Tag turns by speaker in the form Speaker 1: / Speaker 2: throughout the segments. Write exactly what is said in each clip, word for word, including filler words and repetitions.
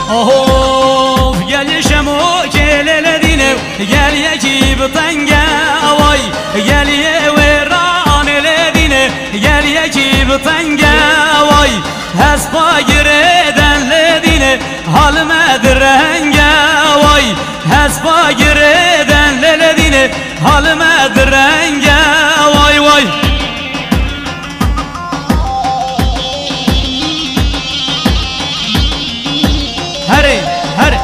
Speaker 1: Of gelişem o kelele dine gel yeki bıtenge vay gel ye veran ele dine gel yeki bıtenge vay hespa gireden le dine halime direnge vay hespa gireden le dine halime direnge vay vay. Hadi, hadi.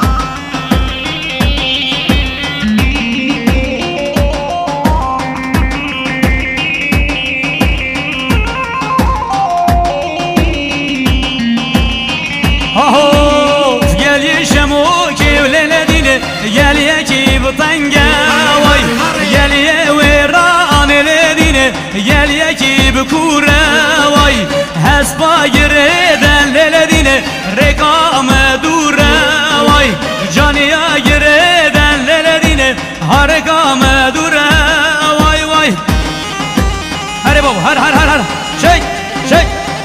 Speaker 1: Aho, gel yeşem o kevlele dine, gel ye ki bıtenge vay, gel ye veran ele dine, gel ye ki bükure vay, hespa gireden lele dine, rekame dure vay, caniya gireden lele dine, harekame dure vay vay. Hadi baba, hadi hadi hadi, çek, çek.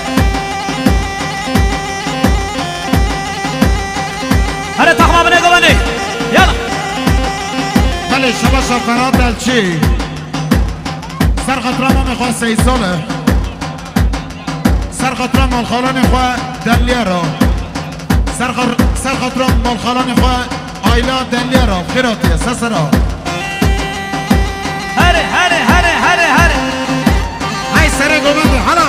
Speaker 1: هره تخمه بنه گوانه یالا
Speaker 2: بله شما شفرات دلچی سر خطرام هم خواه سی ساله سر خطرام مال خالان خواه دلیه را سر خطرام مال خالان خواه آیلا دلیه را خیراتیه سسرا
Speaker 1: هره هره هره هره هره
Speaker 2: های سره گوانده حالا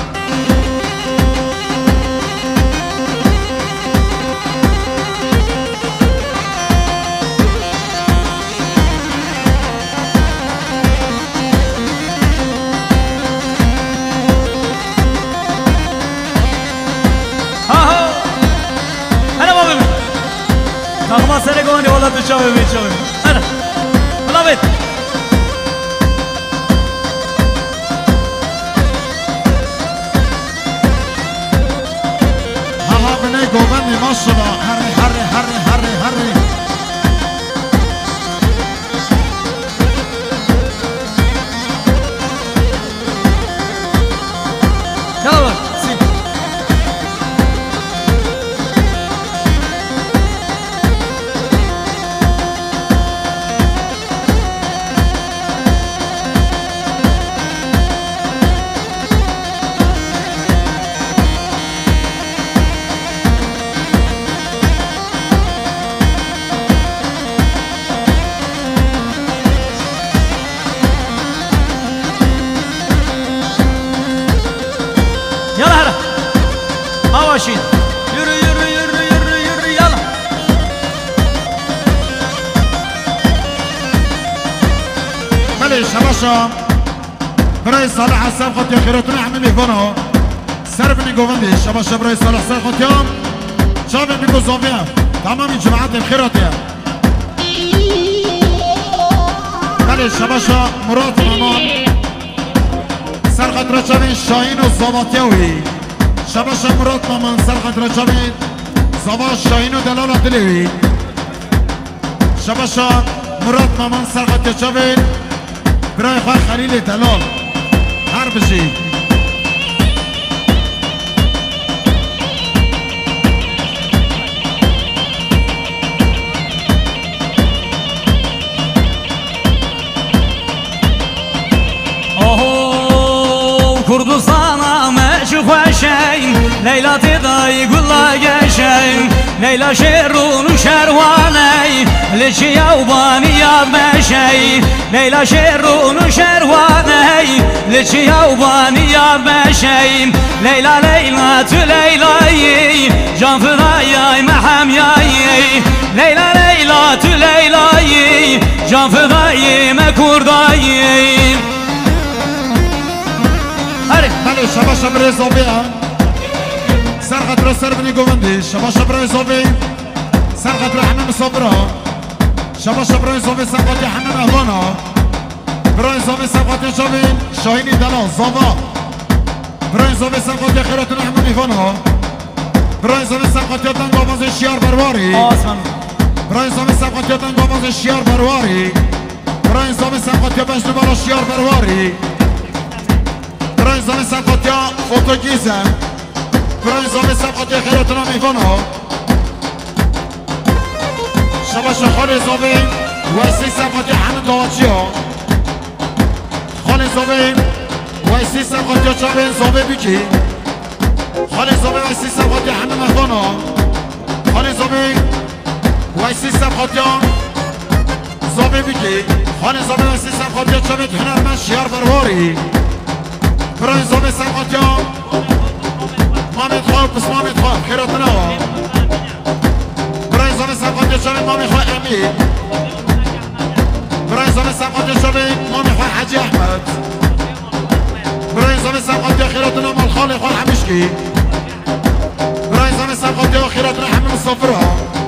Speaker 1: تخمه سره گوانه والا تو چاوه بید چاوه هره والا بید
Speaker 2: ها ها بنه گوانده ماشالله هره هره هره هره هره
Speaker 1: یالا بار سی Yala hara. Havaşin. Yürü yürü yürü yürü yürü yala.
Speaker 2: بله شباشا برای صالح حساب خود یا خیراتون همه میکنه سر بینی گوانده شباشا برای صالح سر خود یا شابه بگو زوبیه تمامی جماعت الخیراتیه بله شباشا مراد مامان سر خود را چاوین شاین و زاباتیوی شباشا مراد مامان سر خود را چاوین زابا شاین و دلال دلیوی شباشا مراد مامان سر خود یا چاوین برای خواه خلیل دلال هر بشی
Speaker 1: Kurdistana meşhur hoşeyn Leyla tedayı gulla geçeyn Leyla şerrunu şervaney Leçi yavbani yad meşey Leyla şerrunu şervaney Leçi yavbani yad meşey Leyla Leyla tü Leyla'yı Can fıdayay mehem yayı Leyla Leyla tü Leyla'yı Can fıdayı mekurdayı
Speaker 2: بله شباشا برای زوبی سر خطر سر بینی گوندی شباشا برای زوبی سر خطر حمام صبرا شباشا برای زوبی سر خطر حمام اهوانا برای زوبی سر خطر شبین شاهینی دلا زوبا برای زوبی سر خطر خیراتون حمام اهوانا برای زوبی سر خطر دن گوانز شیار برواری برای زوبی سر خطر دن گوانز شیار برواری برای زوبی سر خطر بجنو بالا شیار برواری برای زمین سمقاطیا فوتوگیزم برای زمین سمقاطیا خیراتون هم میکنه شباشا خالي زوبين وسيسا فتح حمد دواتشيو خالي زوبين وسيسا فتح شابين زوبي بيكي خالي زوبين وسيسا فتح حمد مخدونا خالي زوبين وسيسا فتح زوبي بيكي خالي زوبين وسيسا فتح شابين هنا من شيار بروري براي زوبي سافتح مامي خواب بس مامي خواب خيراتنا براي زوبي سافتح شابين مامي خواب امين براي زوبي سافتح شابين مامي خواب حاجي احمد براي زوبي سافتح خيراتنا مال خالي خواب حمشكي براي زوبي سافتح خيراتنا حمل الصفرة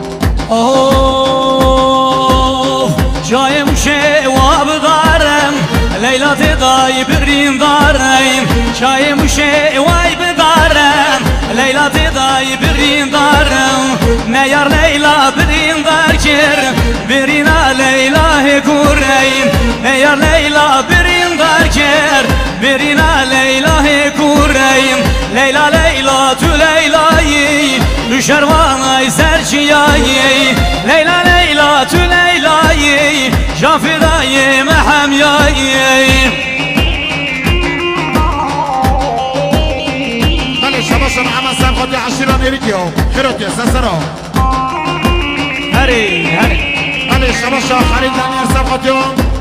Speaker 1: اوه جای موشه واب دارم لیلا تدای برین دارم جای موشه وای بدارم لیلا تدای برین دارم میار لیلا برین دار کر برینا لیلا کوریم میار لیلا برین دار کر برینا لیلا کوریم لیلا لیلا تو لیلایی شروانای سرچیایی لیلا لیلا تو لیلایی جافدای محمیایی
Speaker 2: بله شباشا محمد سر خودی عشیران ایریکیو خیراتی سسرا
Speaker 1: هری هری
Speaker 2: بله شباشا خرید دنیر سر خودیو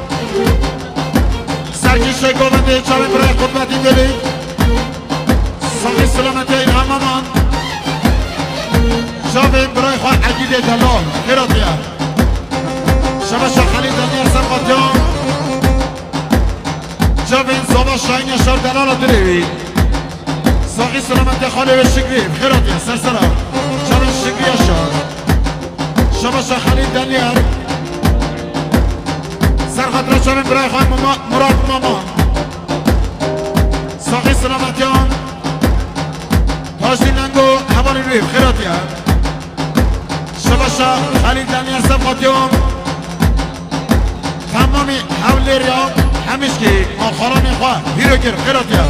Speaker 2: سرگیش گوونده چاوی برای خدمتی دلی ساقی سلامتی این همامان شابين براي خواه عقيدة دلال خيراتيا شباشا خليل دنير سرقاتيان شابين صبا شاين يشار دلالة دريوي ساقي سلامتي خالي والشكري خيراتيا سرسرا شابين الشكري يشار شباشا خليل دنير سرقاتيا شابين براي خواه مراد مامان ساقي سلامتيان تاجدين لنگو حوالي رويب خيراتيا شباشا خليل دنيا سبقاتيوم تمامي حول الرياض حمشكي مخاراني خواه هيروكر خيراتيا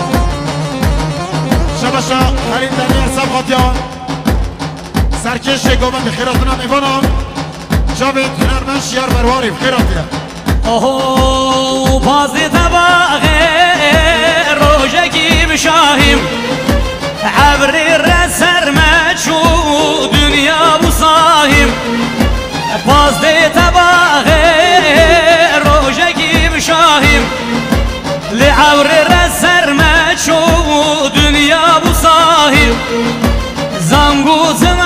Speaker 2: شباشا خليل دنيا سبقاتيوم سركش قومن بخيراتنا ميفانم جابت هنرمن شيار برواري بخيراتيا
Speaker 1: اوه بازي تباغي روجكي بشاهم عبري الرسر مجو دنيا بصاهم باز دي تباغي روجكي بشاهم لعبري الرسر مجو دنيا بصاهم زنگو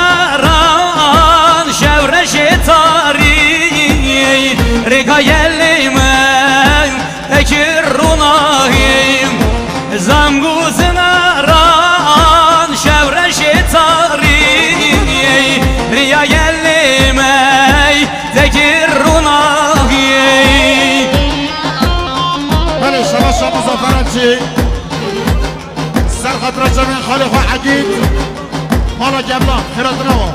Speaker 1: زمران شور شتاري رقا يلي من تكروناهم زنگو زمران شور شتاري ريا يلي مي تكروناهم
Speaker 2: بله شباشا مزافرتشي سر خطرة جميع خالي خو عقيد مالا جبلان خيراتنا هو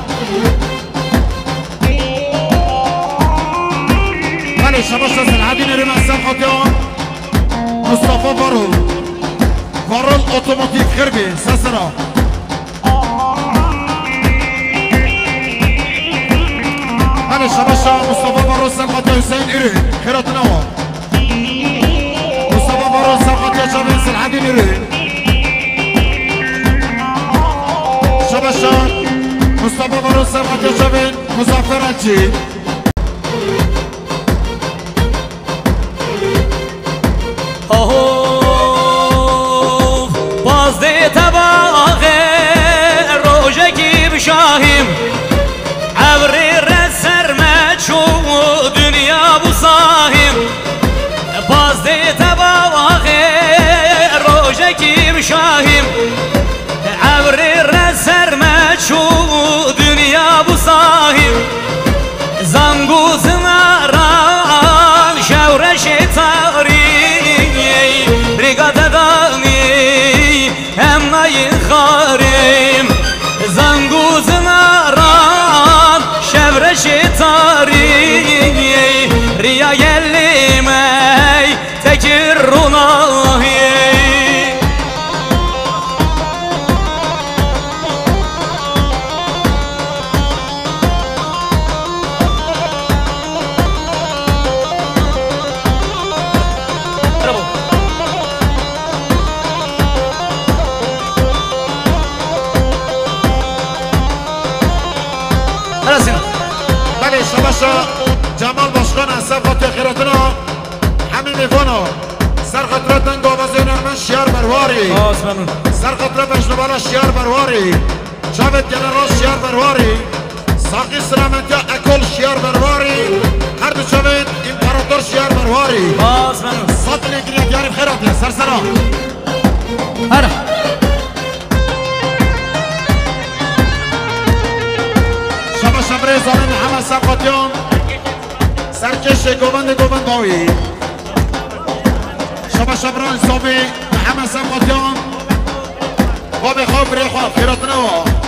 Speaker 2: بله شباشا سلعدين ريمان سر خطيان مصطفى فارول فارول اوتوماتيك خربي سسرا بله شباشا مصطفى فارول سر خطيان حسين إيري خيراتنا هو مصطفى فارول سر خطيان جميع سلعدين إيري شباشا مصطفى فارول سر خطيان جميع مزافرتشي
Speaker 1: اوه باز دي تباغي روجكي بشاهم عبري الرسر مجو دنيا بصاهم باز دي تباغي روجكي بشاهم عبري الرسر مجو دنيا بصاهم زنگو زمران شور شتاري رقا تداني اما ينخارم زنگو زمران شور
Speaker 2: بله شباشا جمال باشخان اصف خاطر خیراتنا همین میفانا سر خطره دنگ آوازه نرمن شیار برواری سر خطره بجنبالا شیار برواری جاوید جنرال شیار برواری ساقی سلامتیا اکل شیار برواری هر دو جاوید امپراتور شیار برواری ساعت نگریت یاری خیراتنا سر سرا
Speaker 1: هر
Speaker 2: شباشا برای زالن همه سبقاتیان سرکش گوبند گوبند باوی شبا شبران صوبی محمد سمقاتیان بابی خواب بری خواب خیراتنو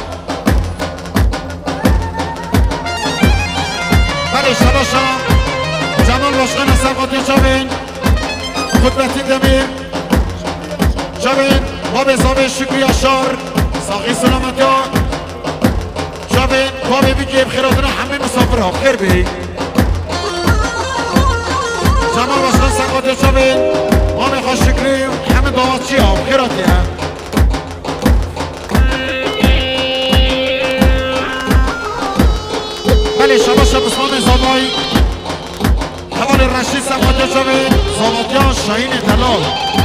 Speaker 2: بله شبا شب جمال باشخان سمقاتیان شبین قدرتی دمیر شبین بابی صوبی شکری اشار ساقی سلامتیان شبین بابی بگیب خیراتنو همه مسافر ها خیر بی جمال باشخان سمقاتیان شبین ما میخواه شکری همه دعوت چی ها خیراتی ها بله شبا شب اسمان زابای حوال رشید سمقاتیان شبه زاباتیان شاهین دلال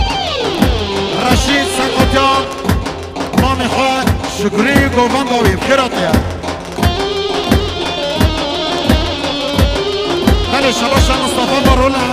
Speaker 2: رشید سمقاتیان ما میخواه شکری گوبان باوی خیراتی ها بله شبا شب مصطفى بارولم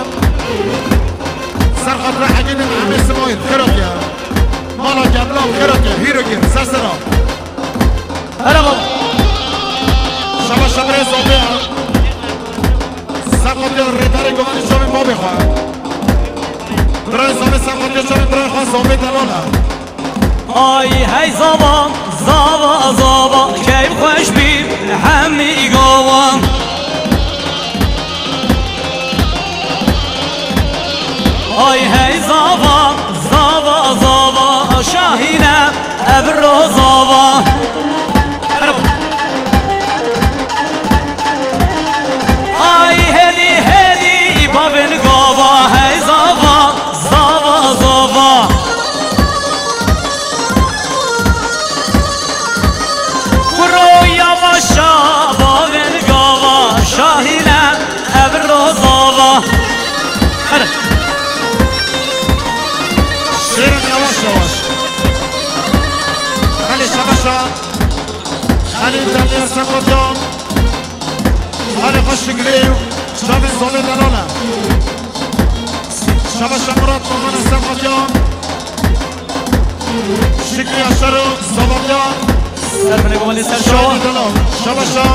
Speaker 2: سرخط را حقید همه سمایید خیرات یا مالا جملام خیرات یا هیرو گیر سرسرا
Speaker 1: هر بابا
Speaker 2: شبا شبره زوبه هم سرخط یا ریتر گوانی شوی ما بخواه برای زوبه سرخط یا شوی برای خواه زوبه دلال هم
Speaker 1: آی هی زابا زابا زابا کیف خوش بیم همی گوام آی هی زابا زابا زابا شاهینم ابرو زابا آی هدی هدی بابن گابا هی زابا زابا زابا برو یواشا بابن گابا شاهینم ابرو زابا
Speaker 2: شیرم یواش یواش خلی شباشا خلی دلیر سمقاتیان خلی خوش شکریو شبه زوبه دلالم شباشا مراد مامان سمقاتیان شکری اشارو زوباتیان
Speaker 1: سر بنه گمالی سر شو
Speaker 2: شاهی دلال شباشا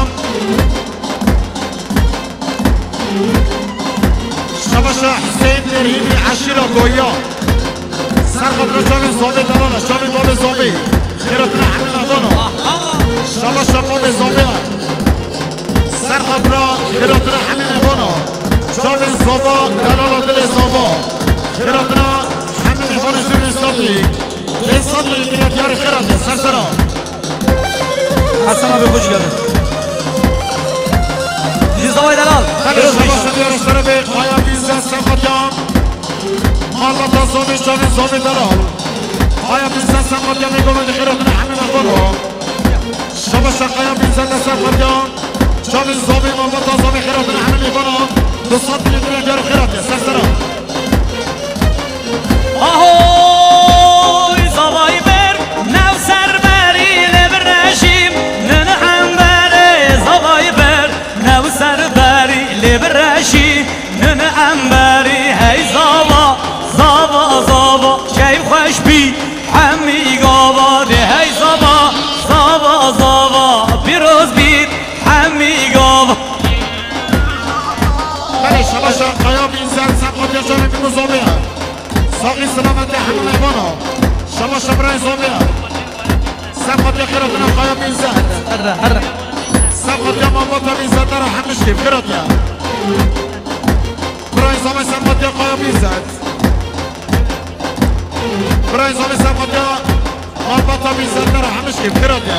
Speaker 2: شباشا حسین درهیمی عشیر گویا سرخط را شاوی زوبه دلانه شاوی باب زوبه خیراتنا همین افانو شبا شب باب زوبه سرخط را خیراتنا همین افانو شاوی زوبا دلالا دل زوبا خیراتنا همین افانو زیر صدری به صدری میاد یاری خیراته سرسرا
Speaker 1: حسن آبی خوش گرده دیزدوای دلال
Speaker 2: خیلی شبا شب یاری سر به قایا بیزه سرخطیان مالباتا زوبی شاوی زوبی دلال قایا بیزه سرخطیان میگومد خیراتنا همین افانو شبا شقایا بیزه سرخطیان شاوی زوبی مالباتا زوبی خیراتنا همین افانو دو صد میلیون یاری خیراته سرسرا
Speaker 1: آهوی زوای بر نو سر بری لبرشیم نن هم بری زوای بر نو سر بری لبرشیم نن هم بری هی زوا زوا زوا کیف خوش بی همی گاوا ده هی زوا زوا زوا پیروز بی همی گاوا
Speaker 2: بله شبا شقایا بیزه سرخطیان شاوی بیمو زوبی ساقی سلامتی همین ایوانا شبا شبرای زوبیا سبخاتی خیراتنا قایا بیزد
Speaker 1: هره هره
Speaker 2: سبخاتی ماماتا بیزد دارا همش کیف خیراتیا برای زوبی سبخاتی قایا بیزد برای زوبی سبخاتی ماماتا بیزد دارا همش کیف خیراتیا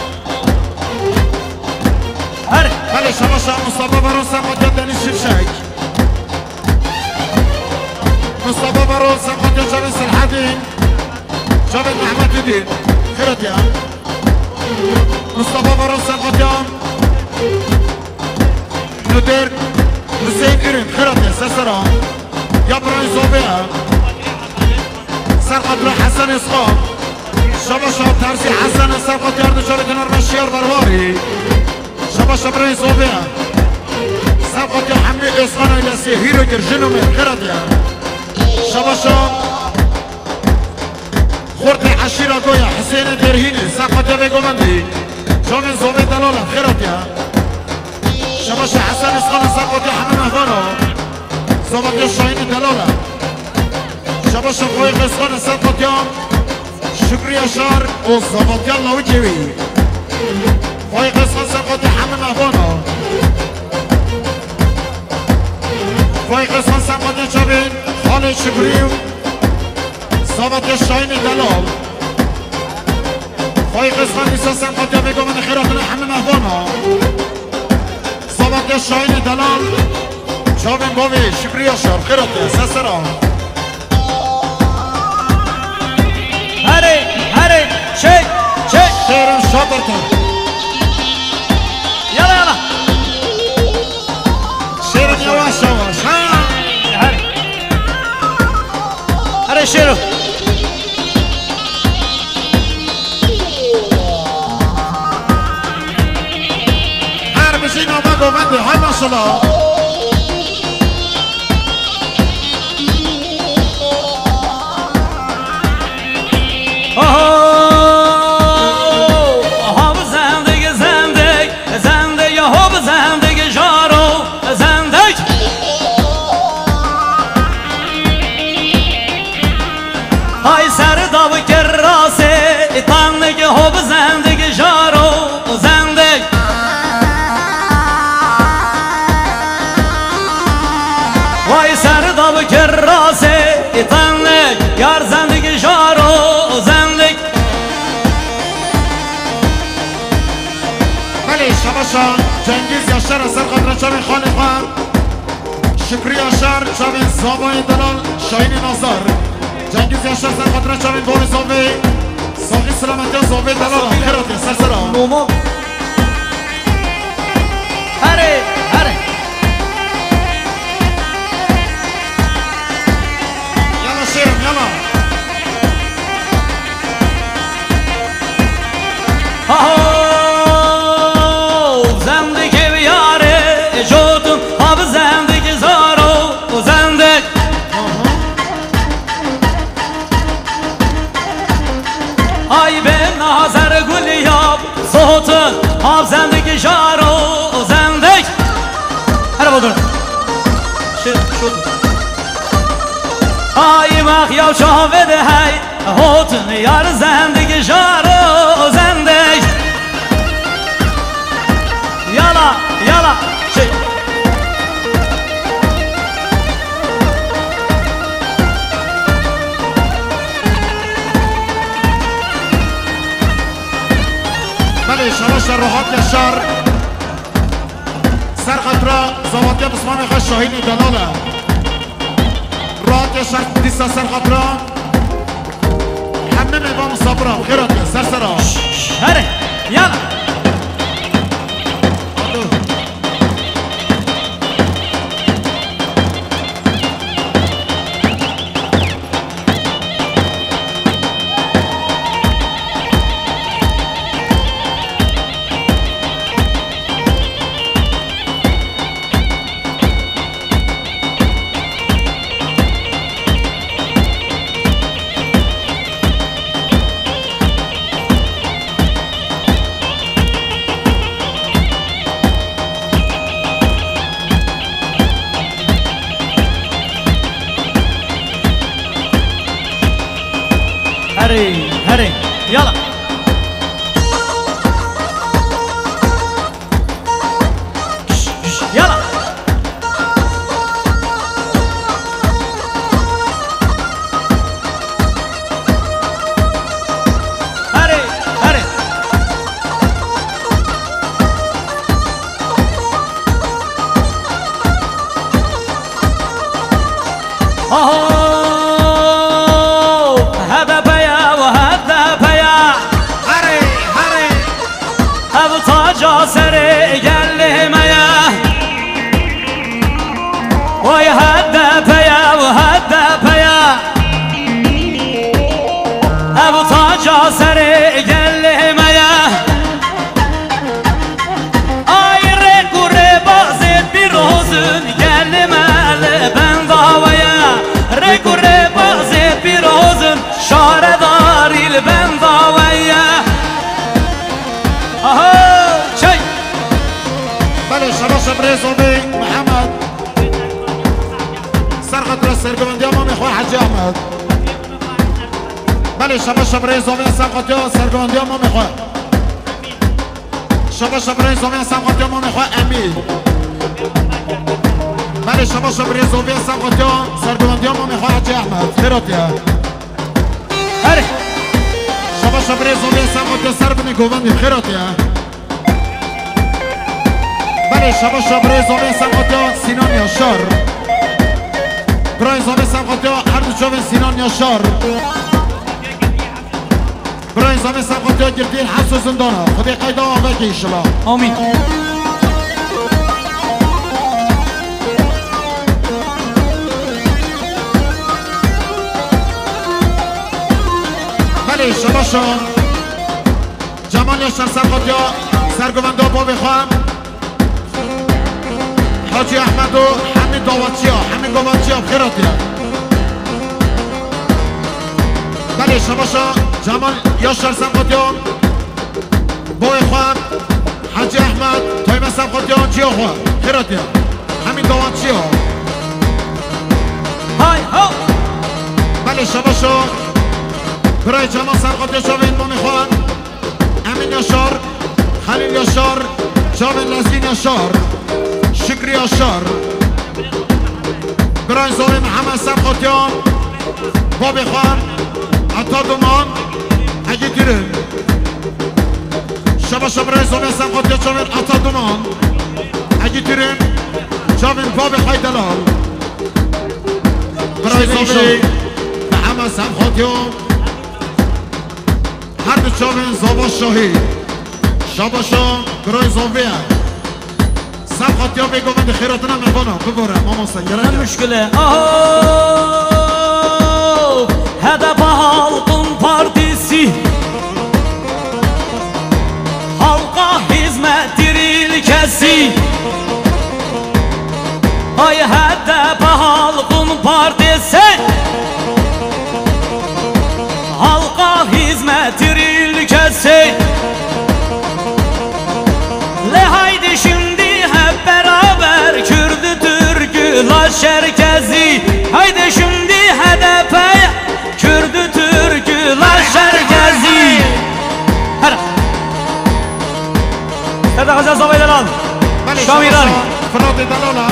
Speaker 1: هره
Speaker 2: بله شبا شب مصطفى برون سبخاتی دنیز شفشک مصطفى برون سبخاتی جاوی سلحدین جاوی محمد الدین خیراتیا مصطفى برون سبخاتیان بر حسین ارین خیرات سرسرا یا برای زوبه سرقدر حسن اسقام شبا شب ترسی حسن سرقد یارد شار کنار مشیار برواری شبا شب برای زوبه سرقد یا حمید اسقان ایلسی هیرو گر جنومه خیرات شبا شب خورد عشیرا گویا حسین درهینی سرقد یا بگومندی جامن زوبه دلالا خیرات شباش حسن اسقان سرقد یا حمید مهبانو زوبه یا شاین دلالا شباش فویق اسقان سرقد یا شکری اشار و زوبه یا لاوی جوی فویق اسقان سرقد یا حمید مهبانو فویق اسقان سرقد یا چابین خاله شکری زوبه یا شاین دلال فویق اسقان نیسا سرقد یا بگو من خیرات حمید مهبانو زوبه یا شاین دلال چابین باوی شکری اشار خیرات سسرا
Speaker 1: هره هره شی شی
Speaker 2: شیرم شادرتن
Speaker 1: یلا یلا
Speaker 2: شیرم یواش یواش
Speaker 1: هره هره شیرو
Speaker 2: هر بشین آما گوونده های ماشالله
Speaker 1: هاب زندگی زندگی زندگی هاب زندگی جارو زندگی های سر داو کراسه تانگی هاب زندگی جارو زندگی وای سر داو کراسه تانگی یار زندگی جارو
Speaker 2: شباشا جنگیز یاشر اثر قدر چابین خانه خان شکری یاشر چابین زابای دلال شاین نازار جنگیز یاشر سر قدر چابین بور زابه ساقی سلامتی زابه دلال خیراتی سرسرا
Speaker 1: نومو هره هره
Speaker 2: یلا شیرم یلا
Speaker 1: ها آب زندگی جارو زندگی هر بودن شد شد های مخیاب شاوده های هوتن یار زندگی جارو زندگی یالا یالا شد
Speaker 2: بله شباش روحات یاشر سر قطرا زوادی بسمان خوش شاهینی دلاله روحات یاشر دیسا سر قطرا همه میوام صبرا خیرات سر سرا
Speaker 1: هره یالا
Speaker 2: بله شباش بريزوبي محمد سرقة السرقة ديما مخوي حاج احمد بله شباش بريزوبي سرقة السرقة ديما مخوي شباش بريزوبي سرقة ديما مخوي امين بله شباش بريزوبي سرقة السرقة ديما مخوي حاج احمد خيرات يا
Speaker 1: هري
Speaker 2: شباش بريزوبي سرقة السرقة ديما خيرات يا بله شباش بريزوبي سرقة سینان یاشار برای زامه سمقاتی ها هر دو جاوه سینان یاشار برای زامه سمقاتی ها گردین حبس و زندان ها خودی قیده ها آقای که ایشلا
Speaker 1: آمین
Speaker 2: بله شباشان جمال یاشار سمقاتی ها سرگوونده ها با بخواهم حاجی احمد و همین داواتچی ها همین گاواتچی ها بخیراتی ها بله شباشا جمال یاشار سمقاتی ها بای خواهم حاجی احمد تایم سمقاتی ها چی ها خواهم بخیراتی ها همین داواتچی ها
Speaker 1: های ها
Speaker 2: بله شباشا برای جمال سمقاتی ها شاوین ما میخواهم امین یاشار خلیل یاشار جاوین لزگین یاشار شکری یاشار برای زاوی محمد سمقاتیان با بخوان عطا دومان اگه دیرم شبا شب برای زاوی سمقاتیان جاوین عطا دومان اگه دیرم جاوین با بخوای دلال برای زاوی محمد سمقاتیان هر دو جاوین زاوا شاهی شبا شب برای زاوی سمقاتی ها بگو من خیراتنا میبانم ببارم ماما سنگره
Speaker 1: نه مشکله آه هدف halkın partisi halka hizmettir ilkesi ay hedef halkın partisi halka hizmettir ilkesi le haydi şimdi beraber Kürdü Türk'ü Laş Çerkezi haydi şimdi hedefe Kürdü Türk'ü Laş Çerkezi Hadi Hadi Hazar Zavay'dan al Şam İran
Speaker 2: Fırat Edalola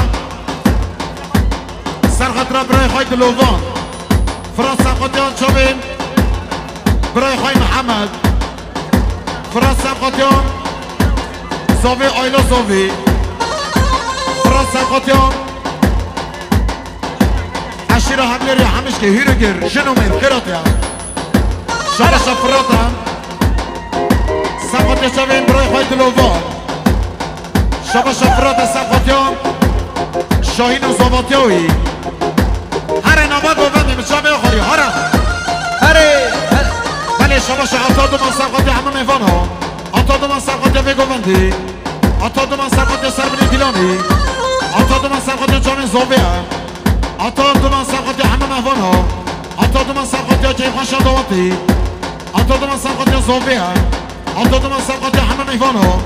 Speaker 2: Serhat Rabray Haydi Lovan Fırat Sakatyan Çabin Bray Hay Muhammed Fırat Sakatyan Zavi Ayla Zavi فراس سمقاطیان عشیره همleri همش که هیرو گر شنو میر خیرات یا شباشا فراتم سمقاطیا شوین برای خواهی دلووان شباشا فرات سمقاطیان شاهین و زواتیاوی هر نامد و بندیم شبه خوری هره
Speaker 1: هره
Speaker 2: بله شباشا عطا دومان سمقاطیا همه میوان ها عطا دومان سمقاطیا بگو بندی عطا دومان سمقاطیا سربنی دیلانی عطا دومان سمقاطیا جامعه زاویه عطا دومان سمقاطیا همه مهوان ها عطا دومان سمقاطیا کیخان شادواتی عطا دومان سمقاطیا زاویه عطا دومان سمقاطیا همه مهوان ها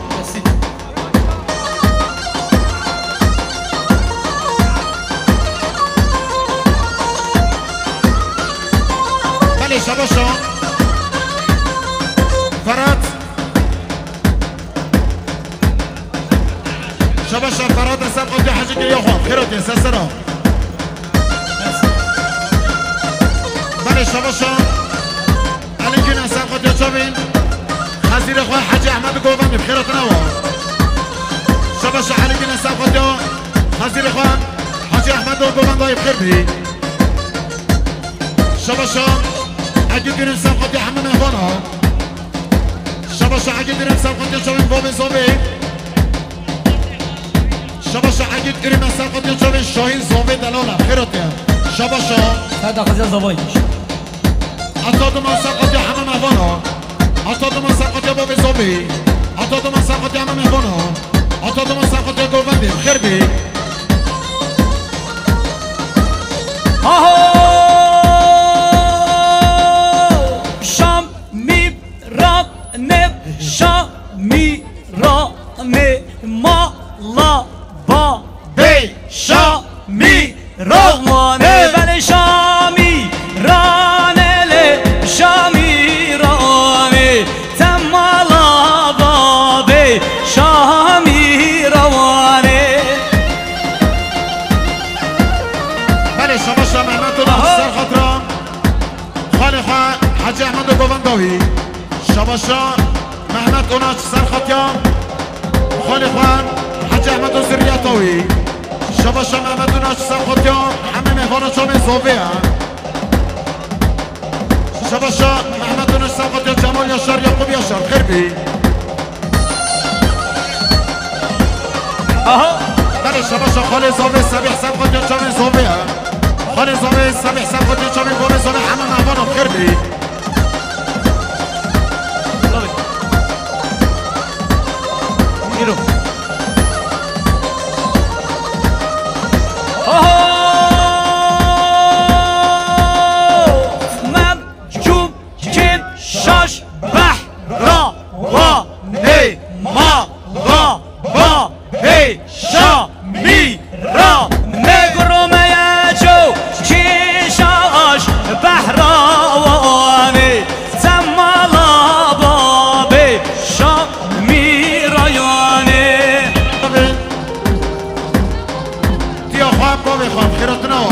Speaker 2: بله شباشا فرات شباشا فرات سمقاطیا حاجی که یا خواب خیرات یا سسرا بله شباشا علی کنه سمقاطیا چابین خزیر خواه حاجی احمد گوبند بخیرات نوا شباشا علی کنه سمقاطیا خزیر خواه حاجی احمد گوبند های بخیر بی شباشا اگه گیریم سمقاطیا همه مهبان ها شباشا اگه گیریم سمقاطیا چابین باب زاوی شباشا اگه گیریم سمقاطیا چابین شاهین زاوی دلاله خیرات یا شباشا
Speaker 1: هذا خزر زواج
Speaker 2: عطا دومان سمقاطیا همه مهبان ها عطا دومان سمقاطیا باب زاوی عطا دومان سمقاطیا همه مهبان ها عطا دومان سمقاطیا گوبند بخیر بی
Speaker 1: آهو شام میرانه شام میرانه ما لا با بی شامی روانه بله شامی رانه شامی رانه تمالا با بی شامی روانه
Speaker 2: بله شما شما محمد الله سر خاطرم خالی خواه حاجی احمد گوونداوی شما شما محمد اوناش سر خاطرم خالی خواه حاجی احمد زریاتاوی شما شما محمد اوناش سر خاطرم همه مهوانا شما زوبه هم شما شما محمد اوناش سر خاطرم جمال یاشار یعقوب یاشار خیر بی بله شما شما خالی زوبه سبیح سر خاطرم شما زوبه هم خالی زوبه سبیح سر خاطرم شما گوه زوبه همه مهوانا خیر بی
Speaker 1: Giro. من چوب چین شاش بح را وا هی ما را با هی شا می را نگرم یجو چی شاش بح را وانی تمالا با بی شا می را یانی
Speaker 2: تیا خواب باوی خواب خیرات نوا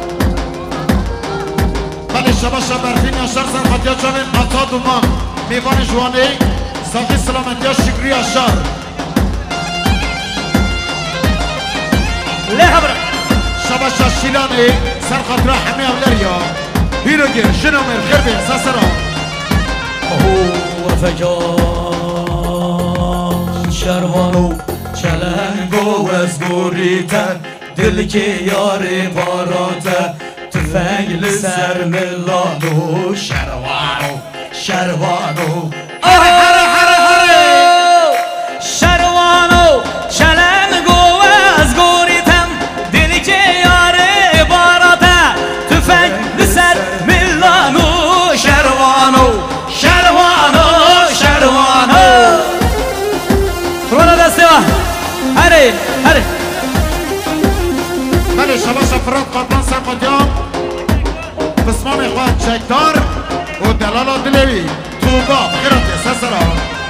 Speaker 2: بله شبا شب برفین یا شر سر خطیا چاوین قطاد و ما میوان جوانی ساقی سلامتی یا شکری یا شر
Speaker 1: له برا
Speaker 2: شبا شب شیلانی سر خطرا همه اولریا هیرو گیر شنو میر خیر بین سسرا
Speaker 1: هو فجان شروانو چلنگو از گوریتن دل که یاری باراته تفنگ لسر ملانو شروانو شروانو هره هره هره هره شروانو چلنگو از گوریتن دل که یاری باراته تفنگ لسر ملانو شروانو شروانو شروانو رونا دستیوا هره هره
Speaker 2: بله شبا شب فراد قطان سر خطیا بسمان خواه چکدار و دلالا دلوی توبا خیرات سسرا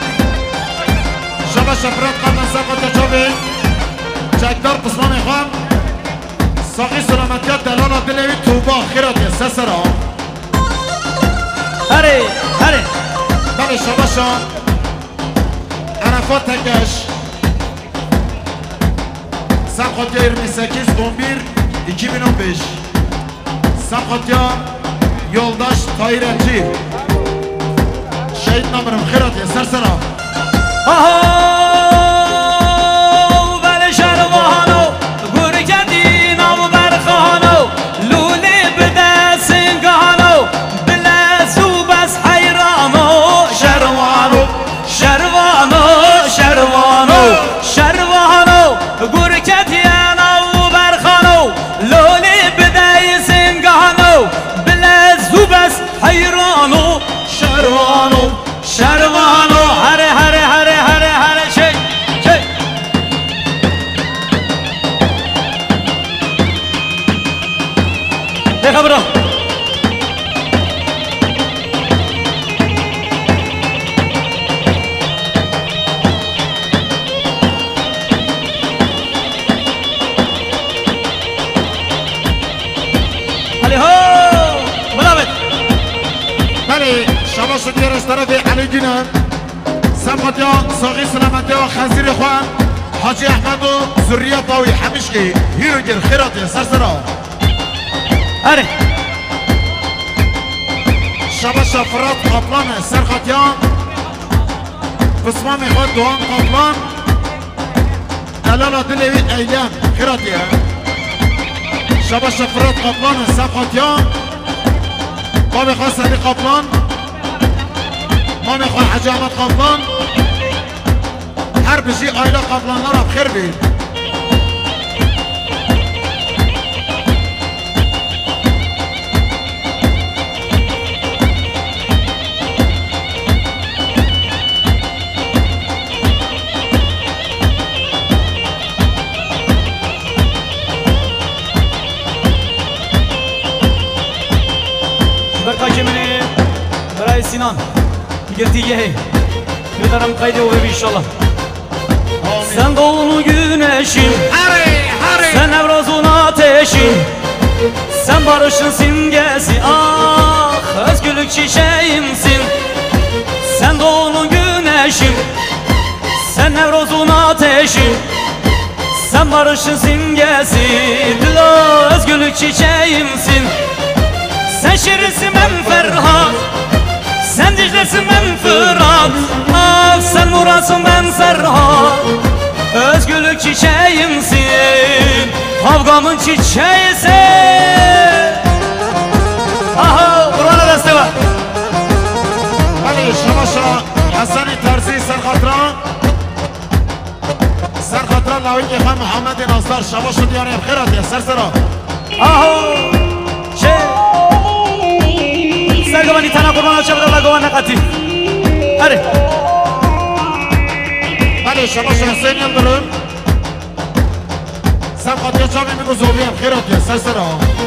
Speaker 2: شبا شب فراد قطان سر خطیا چاوی چکدار بسمان خواه ساقی سلامتیات دلالا دلوی توبا خیرات سسرا
Speaker 1: هره هره
Speaker 2: بله شبا شب عرفات تکش Sarkotya yirmi sekiz on bir iki bin on beş Sarkotya Yoldaş Tayyirci Şehit namırım Khiratya Sersera
Speaker 1: Aho bel şervano Gurkedin av berkhano Luli bidesin gano Bilezu bes hayrano Şervano Şervano Şervano Şervano Gurkedin av berkhano Luli bidesin gano Bilezu bes hayrano Şervano Şervano Hare hare hare hare hare çek çek Ne kabra Ali ho Bravo
Speaker 2: بله شما شدیر از طرف علی گینم سمقاتیا ساقی سلامتی و خزیر خواه حاجی احمد و ذریه طاوی حمیشکی هیرو گیر خیراتی سرسرا
Speaker 1: Hadi
Speaker 2: شما شفرات قبلان سرخاتیا بسمام خود دوان قبلان دلالا دلوی ایلام خیراتی شما شفرات قبلان سرخاتیا ما میخواه سری قبلان ما میخواه حاجی احمد قبلان هر بجی آیلا قبلان را بخیر بید
Speaker 1: Sinan Girdiye Göderim kaydı o bebi inşallah. Sen doğulu güneşim, sen Nevruz'un ateşin, sen barışın simgesi, ah özgürlük çiçeğimsin. Sen doğulu güneşim, sen Nevruz'un ateşin, sen barışın simgesi, dilo özgürlük çiçeğimsin. Sen şirinsin ben Ferhat, sen Dicle'sin ben Fırat, ah sen Murat'sın ben Serhat. Özgürlük çiçeğimsin, kavgamın çiçeğisin. Aha, Kur'an'a deste var.
Speaker 2: Hadi şabaşa Hasan-ı Terzi Serkatra Serkatra Lavik Efem Muhammed'in Aslar şabaşa diyarı yapkırat ya sersera.
Speaker 1: Aha, şey Sergavani tana kurban açabda la govana kati. Hadi
Speaker 2: Hadi şabaşa Hüseyin Yıldırım Serkatra Çavi mi kuzobi yapkırat ya sersera.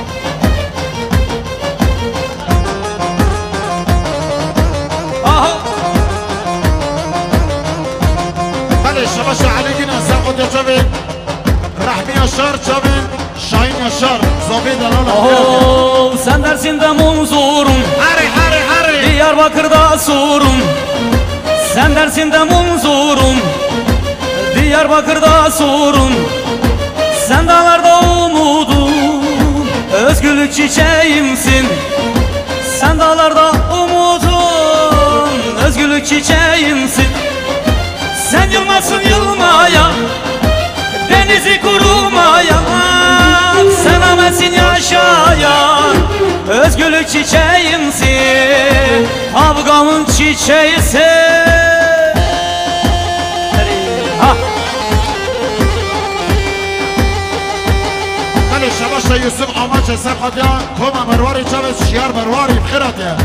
Speaker 2: Şabaşa Ali Gina Serkut Yaşar'ın Rahmi Yaşar Çavin Şahin Yaşar Zobi Dalala.
Speaker 1: Oh, sen Dersim'de Munzur'um,
Speaker 2: Hari hari hari
Speaker 1: Diyarbakır'da Sur'um. Sen Dersim'de Munzur'um, Diyarbakır'da Sur'um. Sen dağlarda umudum, özgürlük çiçeğimsin. Sen dağlarda umudum, özgürlük çiçeğimsin. Sen yılmazsın yılmaya, denizi kurumaya, sen amesin yaşayan, özgürlük çiçeğimsin, kavgamın çiçeğisin. Ha.
Speaker 2: Hadi şabaşa Yusuf Amaç'a Serkatya Koma Mervari Çaves Şiyar Mervari Bkhirat ya.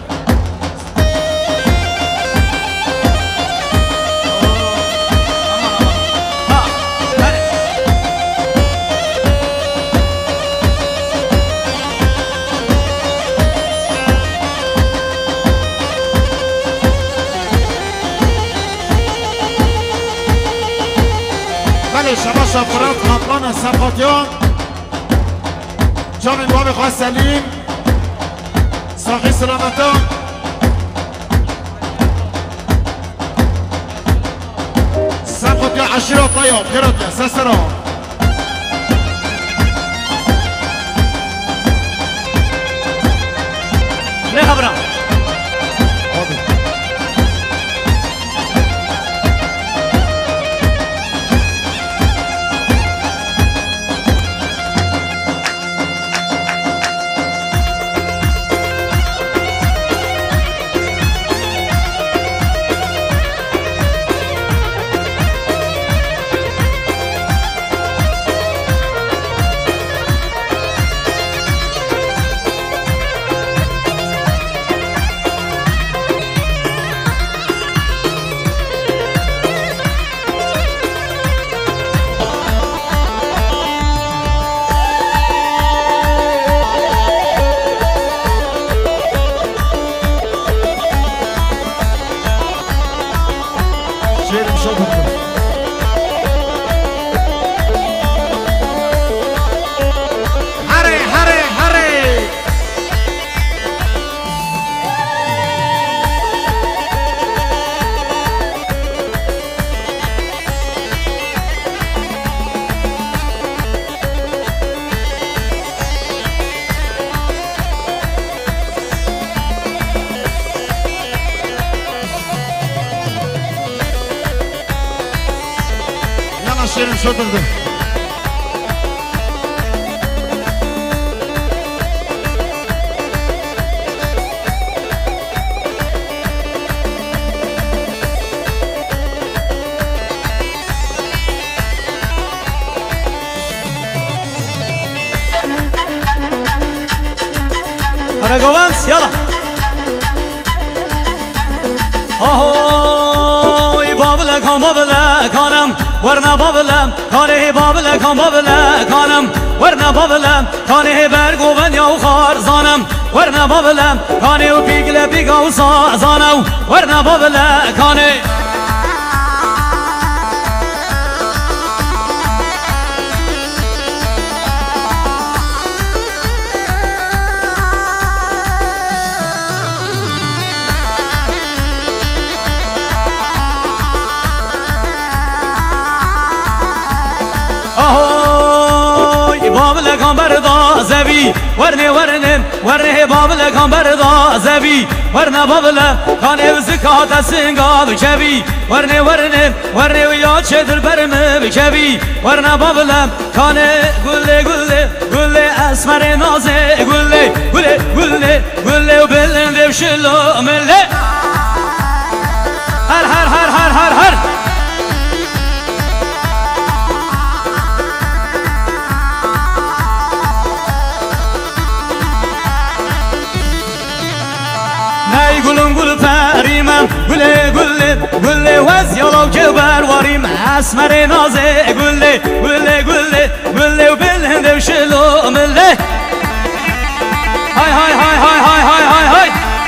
Speaker 2: شباشا فرات قطران سرقاتيان جامن بابي خواهد سليم ساقي سلامتان سرقاتيان عشيرة طيب خيرات يا سسرا.
Speaker 1: ليه خبرة
Speaker 2: Şerim şodurdu.
Speaker 1: Aragovans yala. Ahoy babla kama bla kanam ورنا بابلم کانه بابله کان بابله کانم ورنا بابلم کانه برگو بنیا و خارزانم ورنا بابلم کانه و پیگله پیگا و سازانم ورنا بابله کانه بابل کامبردا زبی ورنه ورنه ورنه بابل کامبردا زبی ورنه بابل کانه وزکات سنگا بکبی ورنه ورنه ورنه ویا چتر برمه بکبی ورنه بابل کانه گله گله گله اسمر نازه گله گله گله گله و بلند شلو مله هر هر هر هر هر هر گلم گل پریمم گله گله گله وز یالاو که برواریم اسمر نازه گله گله گله گله و بلنده و شلو مله های های های های های های های های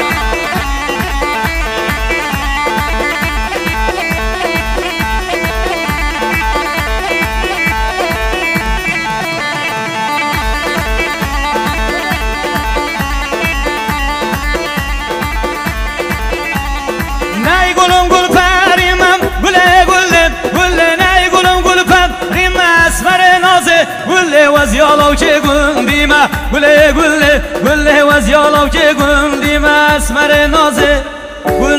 Speaker 1: گلم گل پریمم گله گله گله نه گلم گل پریم اسمر نازه گله و زیالاو که گندیمه گله گله گله و زیالاو که گندیمه اسمر نازه گل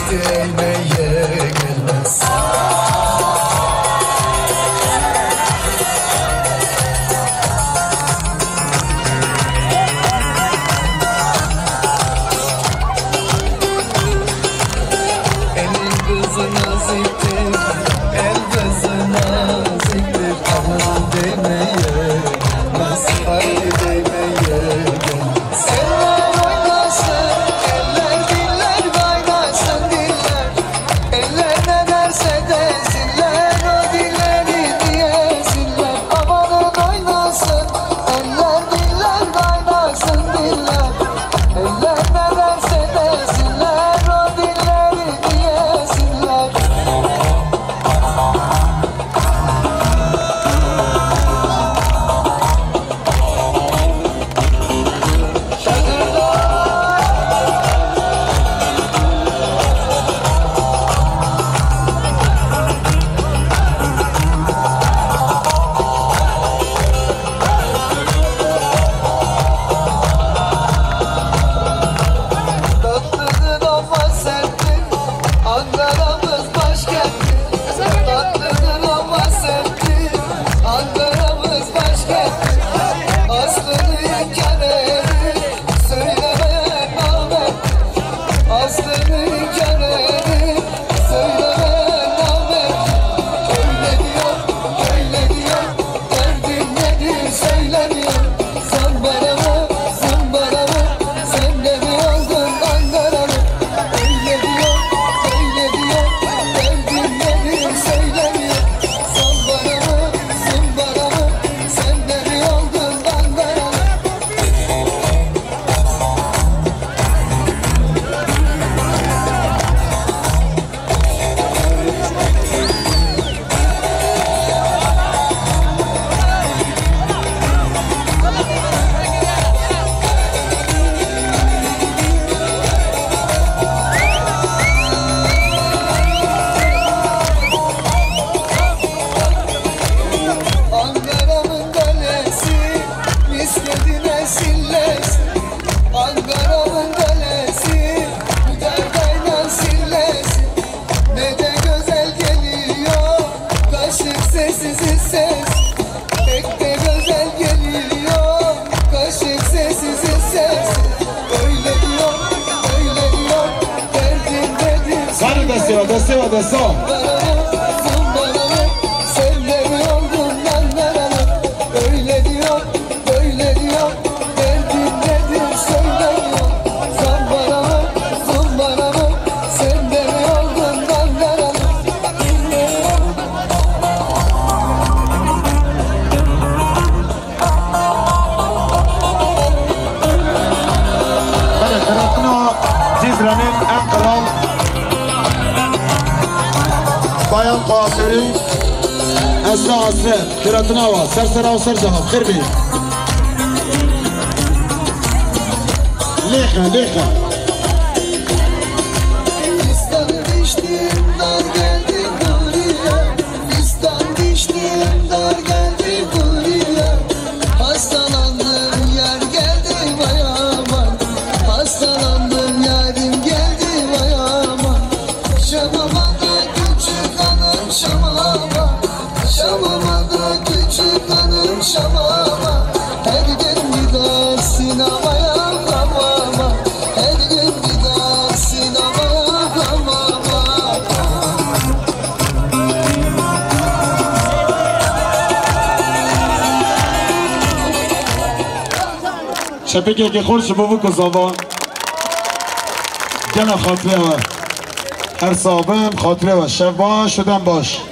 Speaker 3: değmeye gelmez. Elin kızı naziktir, el kızı naziktir, aman değmeye gelmez, haydi değmeye gelmez. Eller oynasın, eller diller kaynasın diller, eller ne derse desinler, o dilleri diyesinler. Amanın oynasın, eller diller kaynasın diller, eller ne derse desinler, o dilleri diyesinler. Tatlıdır ama serttir, Ankara'mız başkenttir. Tatlıdır ama serttir, Ankara'mız başkenttir. Aslını inkar edip söylemeyen namerttir. Aslını inkar edip söylemeyen namerttir. Öyle diyor, öyle diyor, derdin nedir söylemiyor. Zambara mı, zambara mı, sen de mi oldun Ankaralı? Öyle diyor, öyle diyor, derdin nedir söylemiyor. Zambara mı, zambara mı, sen de mi oldun Ankaralı? Ankara'nın kalesi misketine sillesin. Ankara'nın kalesi müderdayla sillesin. Ne de güzel geliyor kaşık sessiz ses. Pek de güzel geliyor kaşık sessiz ses. Öyle diyor, öyle diyor, derdin nedir?
Speaker 2: Hadi deseo, deseo, deseo.
Speaker 3: Sen de mi oldun Ankaralı? Öyle diyor, böyle diyor, derdin nedir söylemiyor. Zambara mı, zumbara mı, sen de mi oldun Ankaralı?
Speaker 2: Hadi Kıratino Cizre'nin en kral bayan kuaförü Esra Hasret Kıratino var. Sersera Osar cevap. Kırbi. Leha, leha.
Speaker 3: Fistan diştim dar geldi buraya. Fistan diştim dar geldi buraya. Hastalandım yar geldi bayama. Hastalandım yarim geldi bayama. Şamama da küçük hanım şamama. Şamama da küçük hanım şamama. Her gün gider sinemaya hamama. Her gün gider sinemaya hamama.
Speaker 2: شبکه که خورش بابو کزاوا جنا خاطره و هر صابم خاطره و شب باش شدن باش